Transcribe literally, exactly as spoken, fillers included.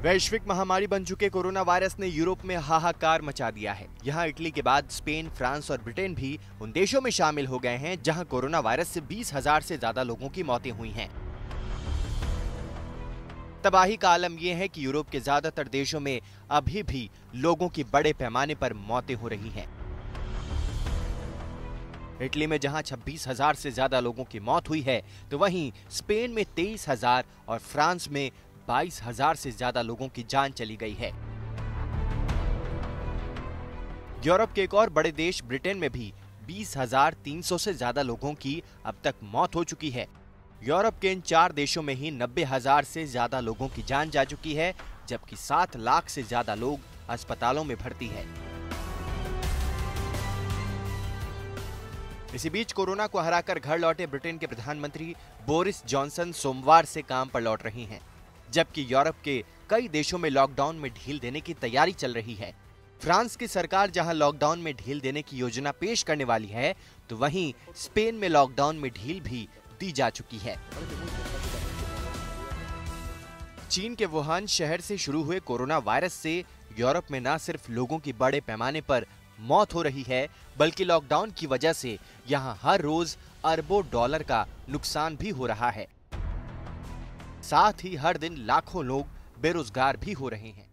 वैश्विक महामारी बन चुके कोरोना वायरस ने यूरोप में हाहाकार मचा दिया है। यहाँ इटली के बाद स्पेन, फ्रांस और ब्रिटेन भी उन देशों में शामिल हो गए हैं जहाँ कोरोना वायरस से बीस हजार से ज्यादा लोगों की मौतें हुई हैं। तबाही का आलम यह है कि यूरोप के ज्यादातर देशों में अभी भी लोगों की बड़े पैमाने पर मौतें हो रही हैं। इटली में जहां छब्बीस हजार से ज्यादा लोगों की मौत हुई है, तो वहीं स्पेन में तेईस हजार और फ्रांस में बाईस हजार से ज्यादा लोगों की जान चली गई है। यूरोप के एक और बड़े देश ब्रिटेन में भी बीस हजार तीन सौ से ज्यादा लोगों की अब तक मौत हो चुकी है। यूरोप के इन चार देशों में ही नब्बे हजार से ज्यादा लोगों की जान जा चुकी है, जबकि सात लाख से ज्यादा लोग अस्पतालों में भर्ती है। इसी बीच कोरोना को हराकर घर लौटे ब्रिटेन के प्रधानमंत्री बोरिस जॉनसन सोमवार से काम पर लौट रही हैं, जबकि यूरोप के कई देशों में लॉकडाउन में ढील देने की तैयारी चल रही है। फ्रांस की सरकार जहां लॉकडाउन में ढील देने की योजना पेश करने वाली है, तो वहीं स्पेन में लॉकडाउन में ढील भी दी जा चुकी है। चीन के वुहान शहर से शुरू हुए कोरोना वायरस से यूरोप में न सिर्फ लोगों की बड़े पैमाने पर मौत हो रही है, बल्कि लॉकडाउन की वजह से यहां हर रोज अरबों डॉलर का नुकसान भी हो रहा है। साथ ही हर दिन लाखों लोग बेरोजगार भी हो रहे हैं।